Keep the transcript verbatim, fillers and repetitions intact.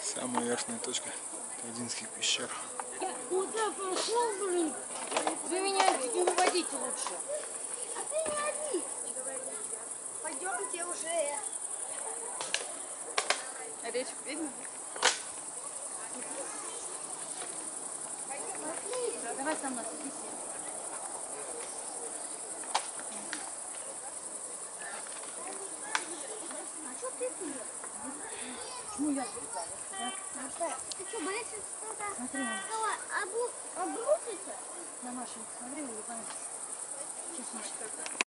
Самая верхняя точка Тайдинских пещер. Куда пошел, блин? Вы меня не выводите лучше. А ты не один. Пойдемте уже. Речь видно? Давай со мной, садись. А что ты тут? Почему я? Ты что, боишься что-то? Смотри, Обрушится? на Машу, смотри, улыбайся. Сейчас, Маша.